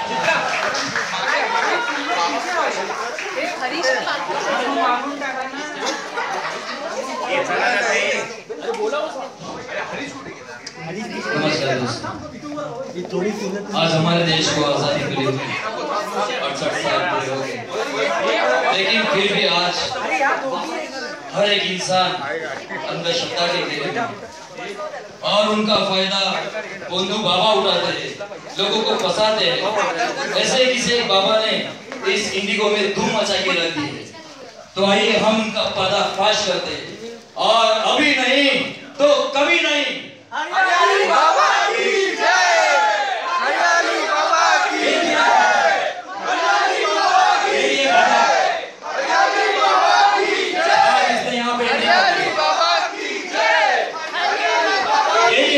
आज हमारे देश को आजादी मिली हुई 68 साल पूरे हो गए, लेकिन फिर भी आज हर एक इंसान अंधश्रद्धा के घेरे में और उनका फायदा बंधु बाबा उठाते हैं, लोगों को फंसाते हैं। ऐसे किसी एक बाबा ने इस इंडिगो में धूम मचा के रख दी है, तो आइए हम उनका पर्दाफाश करते हैं, और अभी नहीं तो कभी नहीं। हरियाली बाबा की जय, हरियाली बाबा की जय, हरियाली बाबा की जय, हरियाली बाबा की जय, हरियाली बाबा की जय, हरियाली बाबा की जय,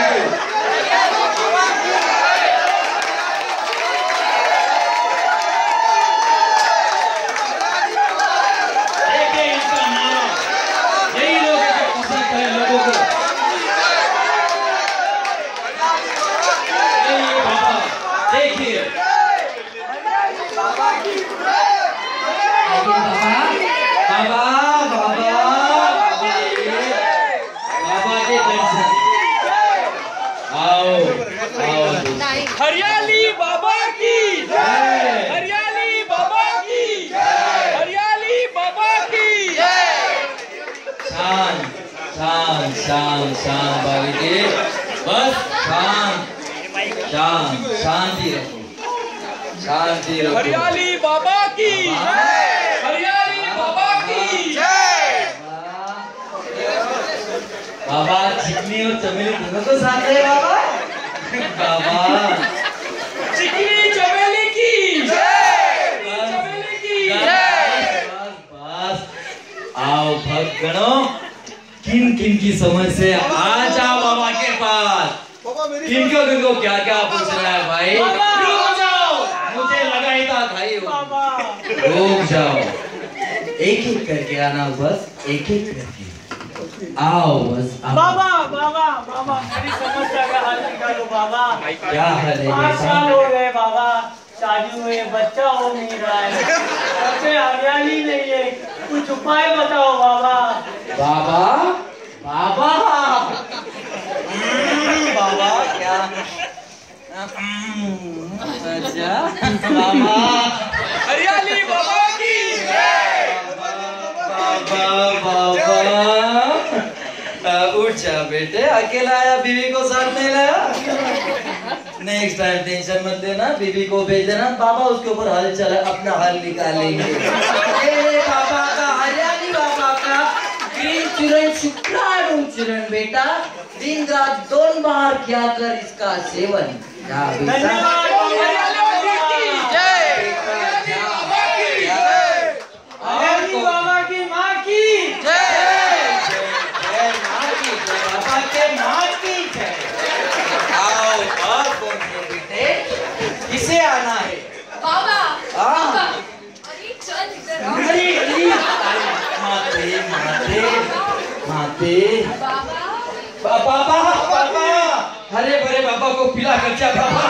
हरियाली बाबा की जय, हरियाली बाबा की जय, हरियाली बाबा की जय। शान शान शान शान बाबा जी, बस शान शान शांति रखो, शांति रखो। हरियाली बाबा की जय, हरियाली बाबा की जय। बाबा चिकनी और चमेली दोनों तो साथ है बाबा। बाबा चिकनी चमेली की जय, चमेली की जय। बस आओ भक्त गणों, किन किन की समझ से आ जाओ बाबा के पास। किनको किनको क्या क्या पूछना है भाई? रुक जाओ, मुझे लगा ही था भाई रुक जाओ, एक एक करके आना, बस एक एक करके आओ, बस आओ। बाबा बाबा बाबा मेरी समस्या का हल निकालो बाबा। क्या हाल है? 5 साल हो गए बाबा, शादी हुए बच्चा हो नहीं रहा है, हरियाली नहीं है, कुछ उपाय बताओ बाबा। बाबा बाबा बाबा क्या? अच्छा बाबा, हरियाली बाबा की जय। बाबा बाबा उठ जा बेटे, अकेला आया, बीवी को साथ नहीं लाया। नेक्स्ट टाइम टेंशन मत लेना, बीवी को भेज देना, बाबा उसके ऊपर हल चला, अपना हल निकालेंगे। बाबा का, हरियाली बाबा का ग्रीन चूरन, शुक्राणु चूरन बेटा, दिन रात 2 बार किया कर इसका सेवन। धन्यवाद हरियाली बाबा की माँ की जय, बाबा के माँ की जय। आओ और कौन है बेटे, किसे आना है? बाबा हाँ। अरे चल इधर आओ। अरे माते माते माते बाबा बाबा, हरे भरे बाबा को पिला कर क्या बाबा?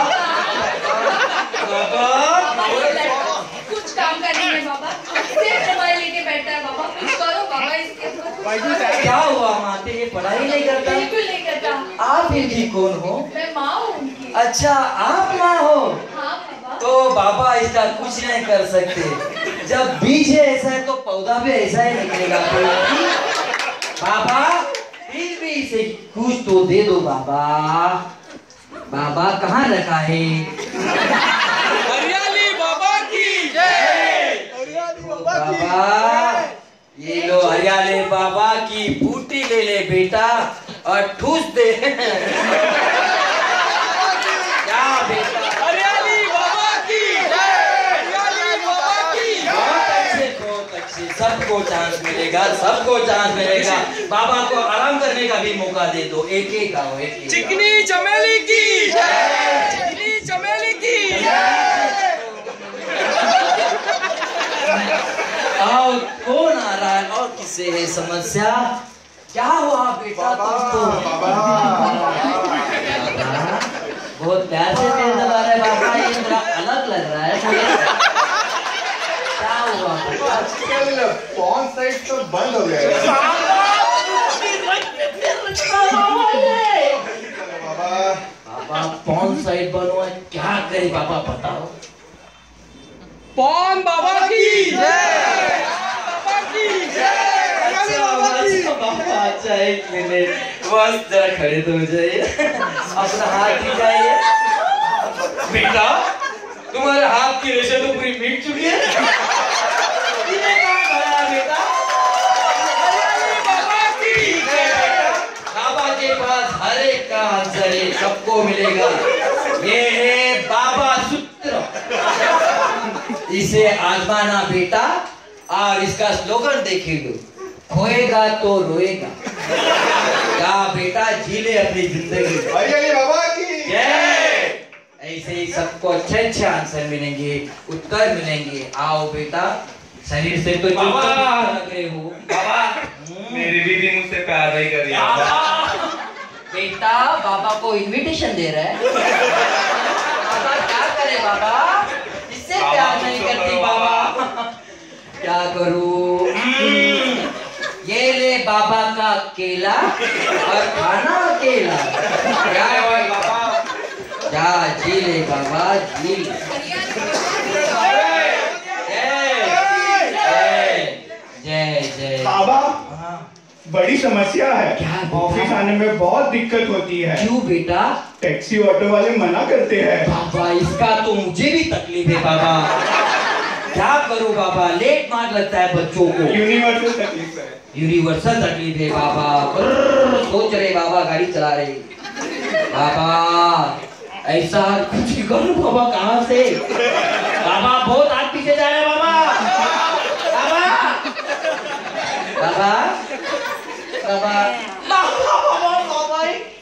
बाबा कुछ काम करने में बाबा सिर्फ मोबाइल लेके बैठा है बाबा, कुछ करो बाबा इसके ऊपर कुछ करो। क्या हुआ माते, ये पढ़ाई नहीं करता? बिल्कुल नहीं करता। आप इनकी कौन हो? मैं माँ हूँ उनकी। अच्छा आप माँ हो? हाँ बाबा। तो बाबा इसका कुछ नहीं कर सकते, जब बीज है ऐसा है तो पौधा भी ऐसा ही निकलेगा। बाबा फिर भी इसे कुछ तो दे दो बाबा। बाबा कहाँ रखा है? हरियाली बाबा की जय, हरियाली बाबा की बाबा ये लो, हरियाली बाबा की बूटी ले ले बेटा और ठूस दे। क्या बेटा? हरियाली बाबा की जय, हरियाली बाबा की बहुत अच्छे, सबको चांस मिलेगा, सबको चांस मिलेगा। बाबा को आराम करने का भी मौका दे दो, एक एक आओ, एक एक। चिकनी चमेली की जय, चिकनी चमेली की आओ, कौन आ रहा है और किसे है समस्या? क्या हुआ बेटा? बाबा बहुत प्यार से तेल दबा रहे बाबा, ये थोड़ा अलग आजकल पॉर्न साइट तो बंद हो गया है। बाबा पॉर्न साइट बंद हुआ, क्या करे बाबा बताओ। पॉर्न बाबा की जय, बाबा की जय। बाबा अच्छा एक मिनट बस जरा खड़े तो हो जाइए, अपना हाथ दिखाइए। बेटा तुम्हारे हाथ की रेशे तो पूरी मिट चुकी है। इन्हें कहाँ खड़ा है बेटा? बाबा की जय। बाबा के पास हर एक का आंसर है, सबको मिलेगा। ये है बाबा सूत्र, इसे आजमाना बेटा। और इसका स्लोगन देखिए लो, खोएगा तो रोएगा। क्या बेटा जी ले अपनी जिंदगी। हरियाली बाबा की जय। ऐसे ही सबको अच्छे अच्छे आंसर मिलेंगे, उत्तर मिलेंगे। आओ बेटा, शरीर से तो बाबा लग रहे हो। बाबा मेरी दीदी मुझसे प्यार नहीं कर रही है। बेटा बाबा को इनविटेशन दे रहा है। बाबा क्या करे बाबा, इससे प्यार नहीं करती बाबा। क्या करूं? ये ले बाबा का केला और खाना अकेला। क्या है बाबा? जा जी ले बाबा जी। जय जय बाबा, बड़ी समस्या है। क्या बेटा? ऑफिस आने में बहुत दिक्कत होती है। क्यों बेटा? टैक्सी ऑटो वाले मना करते हैं। बाबा इसका तो मुझे भी तकलीफ है बाबा। क्या करूं बाबा, लेट मार लगता है बच्चों को। यूनिवर्सल तकलीफ है। यूनिवर्सल तकलीफ है बाबा। सोच रहे बाबा, गाड़ी चला रहे बाबा, ऐसा कुछ करो बाबा। कहाँ से बाबा? बहुत आग पीछे जा रहे हैं बाबा। बाबा बाबा बाबा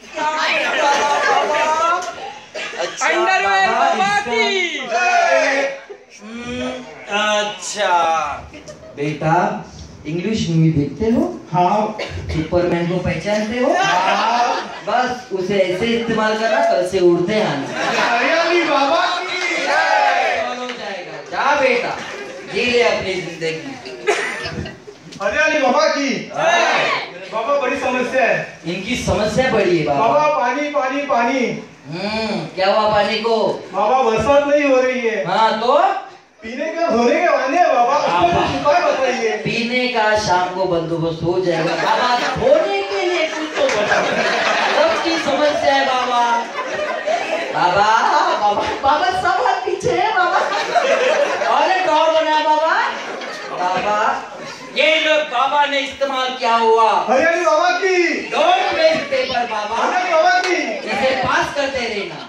अंडरवेयर बाबा की जय। अच्छा बेटा, इंग्लिश मूवी देखते हो? हाँ। सुपरमैन को पहचानते हो? हाँ। बस उसे ऐसे इस्तेमाल करना, कल से उड़ते आना। हरियाली बाबा की जय। हो जाएगा। जा बेटा जी ले अपनी जिंदगी। हरियाली बाबा की बाबा, बड़ी समस्या है। इनकी समस्या बड़ी है बाबा। बाबा पानी पानी पानी। क्या हुआ पानी को? बाबा बरसात नहीं हो रही है। हाँ तो पीने के धोने के वाले हैं बाबा, उसका कुछ उपाय बताइए। पीने का शाम को बंदोबस्त हो जाएगा बाबा। धोने के लिए कुछ तो बताओ। सबकी समस्या है बाबा। बाबा बाबा बाबा सब हाथ पीछे है बाबा। और एक डॉर बना है बाबा। बाबा ये लोग बाबा ने इस्तेमाल किया हुआ। हरियाली बाबा की डोंट वेस्ट पेपर बाबा। हरियाली बाबा की इसे पास करते रहना।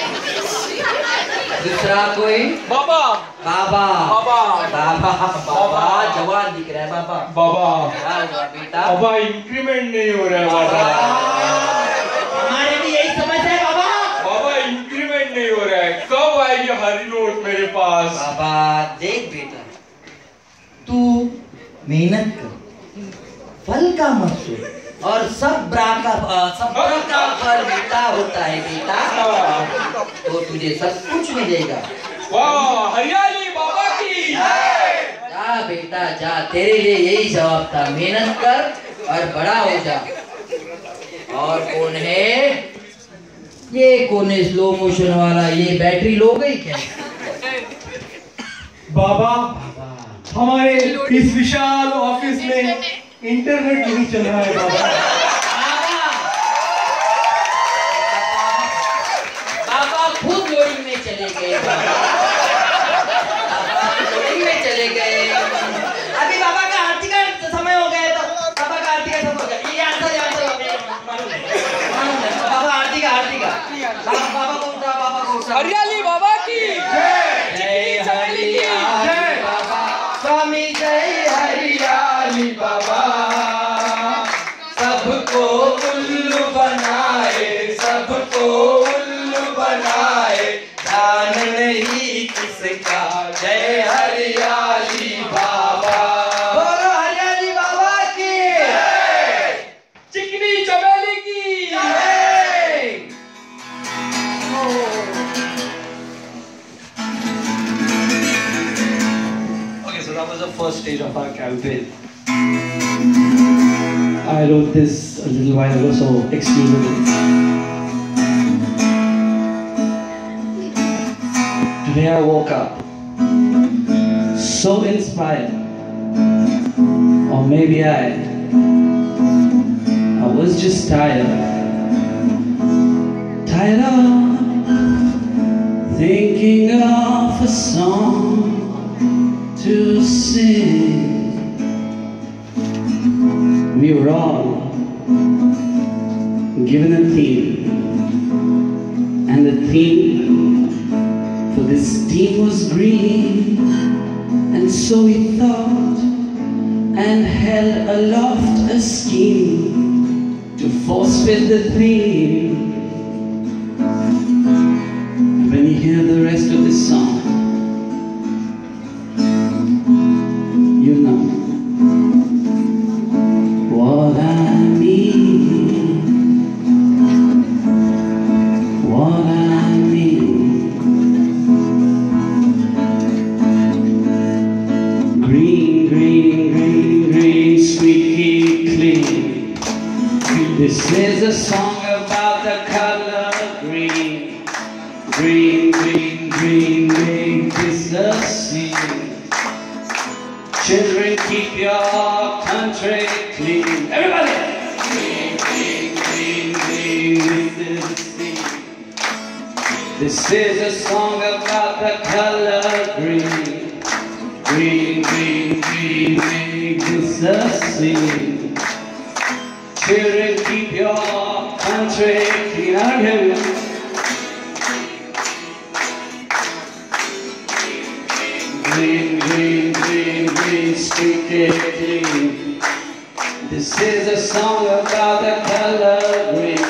दूसरा कोई? बाबा बाबा बाबा बाबा बाबा जवान दिख रहा है बाबा। बाबा क्या हुआ बेटा? बाबा इंक्रीमेंट नहीं हो रहा है बाबा। हमारे भी यही समस्या है बाबा। बाबा इंक्रीमेंट नहीं हो रहा है, कब आएगी हरी नोट मेरे पास? बाबा देख बेटा, तू मेहनत कर, फल का मत सोच, और सब्र का फल मीठा होता है बेटा। तो तुझे सब कुछ मिलेगा। वाह हरियाली बाबा की जा बेटा जा, तेरे लिए यही जवाब था। मेहनत कर और बड़ा हो जा। और कौन है ये? कौन है स्लो मोशन वाला? ये बैटरी लो गई क्या? बाबा, हमारे इस विशाल ऑफिस में इंटरनेट नहीं चल रहा है बाबा। बाबा खुद लोडिंग में चले गए। लोडिंग में चले गए। अभी बाबा का आरती का समय हो गया, तो बाबा का आरती का समय हो गया। ये आंसर बाबा आरती का बाबा कौन सा? बाबा कौन सा? हरियाली बाबा की जय हरियाली बाबा। स्वामी जय हरियाली बाबा। सबको उल्लू बनाए, सबको उल्लू बनाए, ध्यान नहीं किसका। जय हरियाली बाबा। बोलो हरियाली बाबा की। चिकनी चमेली की Okay, so that was a first stage of our campaign. I wrote this a little while ago, so excuse me. Today I woke up so inspired, or maybe I was just tired of thinking of a song to sing. We were all given a theme, and the theme for this team was green. And so we thought and held aloft a scheme to force fit the theme. When you hear the rest of this song, you know what I mean. What I mean. Green, green, green, green, squeaky clean. This is a song about the color green. Green, green, green, make this a scene. Children, keep your country clean. Everybody! Green, green, green, green, this is a scene. This is a song about the color green. Green, green, green, make this a scene. Children, keep your country clean. I don't hear you. Green, green, green, green, squeaky clean. This is a song about the color green.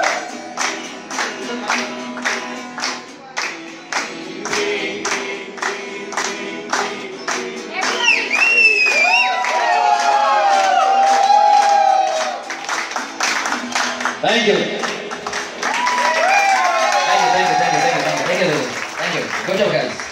Thank you. Thank you. Good job, guys.